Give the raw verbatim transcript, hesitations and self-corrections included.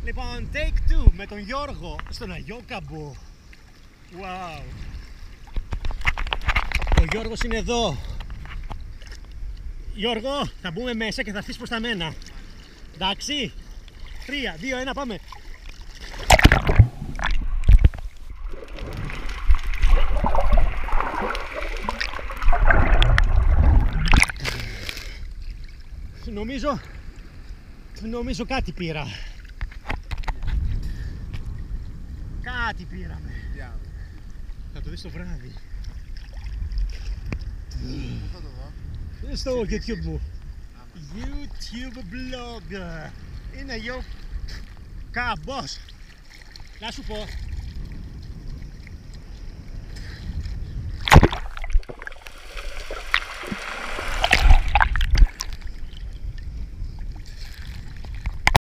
Λοιπόν, take two με τον Γιώργο στον Αγιόκαμπο. Wow. Ο Γιώργος είναι εδώ. Γιώργο, θα μπούμε μέσα και θα έρθεις προς τα μένα. Εντάξει. Τρία, δύο, ένα, πάμε. Νομίζω, νομίζω κάτι πήρα. Κάτι πήραμε. Yeah. Θα το δεις το βράδυ. Πού θα το δω? Στο YouTube μου. YouTube blog. Είναι Αγιόκαμπος. Να σου πω,